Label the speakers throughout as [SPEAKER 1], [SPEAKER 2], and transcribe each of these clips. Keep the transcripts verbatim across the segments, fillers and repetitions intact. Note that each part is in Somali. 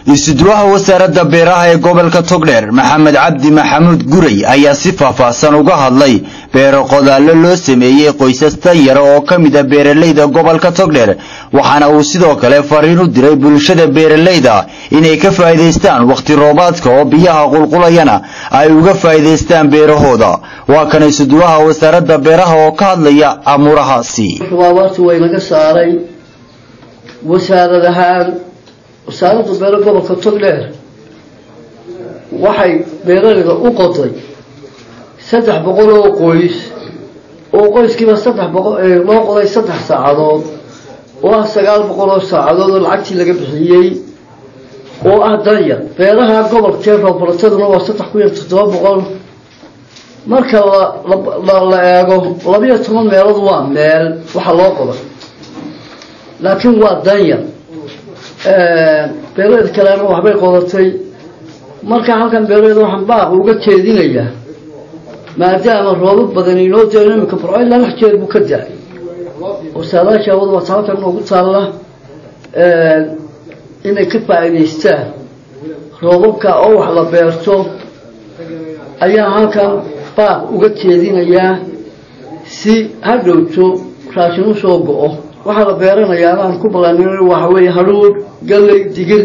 [SPEAKER 1] isuduwaha wasaaradda beeraha ee gobolka Togdheer Maxamed Cabdi Maxamuud Guray ayaa si faahfaahsan uga hadlay beero qodaalo loo sameeyay qoysas yar oo kamid ah beeraleyda gobolka Togdheer waxaana uu sidoo kale fariin u diray bulshada beeraleyda inay ka faa'iideystaan waqti roobaadka oo biyaha qulqulayana ay uga faa'iideystaan beerahooda waa kan isuduwaha wasaaradda beeraha oo ka hadlaya amurahaasi
[SPEAKER 2] roobaadku way naga saaray wasaaradaha wasaaradda beeraha gobolka Togdheer waxay beeraleyda u qotay saddex boqol oo qoys oo qoyskiiba saddex boqol ee loo qoday saddex saacadood oo ah sagaal boqol oo saacadood oo lacagtii laga bixiyay oo ah danya beeraha gobolka roobaadkuna waa saddex kun iyo toddoba boqol marka la la eego laba iyo toban meelood waa meel waxa loo qoday laakiin waa danya ee beeraleyda kalena waxbay qodatay marka halkan beeraleyda waxaan baaq uga jeedinayaa maadaama roobab badan inoo jeedo imika Burco ilaa lix jeer buu ka da'ay wasaaradda wada wasaaradda ugu taala ee inay ka faa'iideystaan roobabka oo wax la beerto ayaa halkan baaq uga jeedinayaa si hadhowto raashin u soo go'o waxa la beeranayaa aan ku balaanin waxa weeye haruur galay digir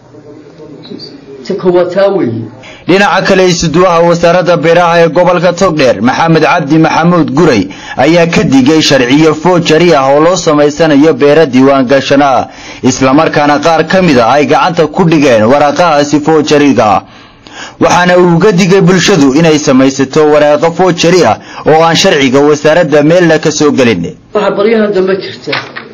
[SPEAKER 2] takuwataaway
[SPEAKER 1] dhinaca kale isuduwaha wasaaradda beeraha ee gobolka Togdheer Maxamed Cabdi Maxamuud Guray ayaa ka digay sharciyo foojari ah oo loo sameysanayo beero diiwaan gashana isla markaana qaar kamid ah ay gacanta ku dhigeen waraqahaasi foojariga waxaana uu uga digay bulshadu inay sameysato waraaqo foojari ah oo aan sharciga wasaaradda meel ka soo galin
[SPEAKER 2] waxa bariyaha dambe jirta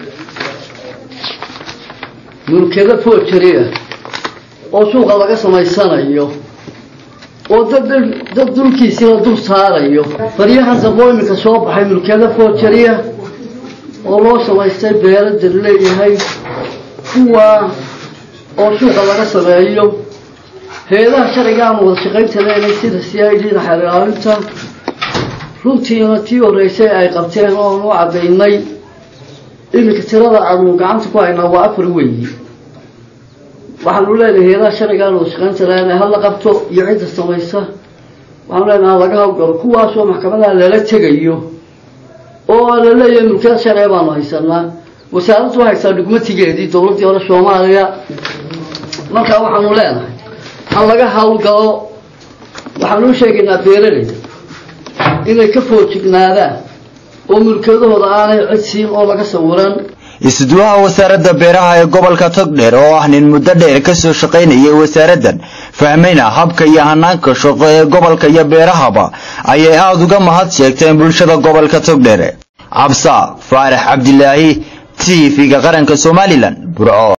[SPEAKER 2] mulkiyada foojari ah oo suuqa laga sameysanayo oo dad dad dulkiisa dul saarayo bariyaha dambe imika soo baxay mulkiyada foojari ah oo loo sameystay beerada leeyahay kuwa oo suuqa laga sameeyo heedaha sharciga ama wada shaqaynta leeyahay sida C I D da xaraarinta runtiina tii horeysay ay qabteen oo loo cadeynay imika tirada aan gacanta ku haynaa waa afar weeye waxaan u leeyahay heedaha sharciga oo shaqaynta leeyahay hal la qabto iyo cid samaysa waxaan leenahay laga hawlgalo kuwaas oo maxkamadaha lala tagayo oo la leeyahay mulkiyada sharciga baan haysanaa wasaaraddu waxay haysaa dukumentigeedii dowladda hore Soomaaliya marka waxaan u leenahay hal laga hawlgalo waxaan u sheegaynaa beeraleyda inay ka foojignaadaan oo mulkiyadooda aanay cid siin oo laga sawiran
[SPEAKER 1] isuduwaha wasaaradda beeraha ee gobolka Togdheer oo ah nin muddo dheer ka soo shaqaynayay wasaaraddan fahmayna habka iyo hanaanka shaqo ee gobolka iyo beerahaba ayay aad uga mahad sheegteen bulshada gobolka Togdheer Absa Faarax Cabdilaahi T V-ga qaranka Somaliland Burco.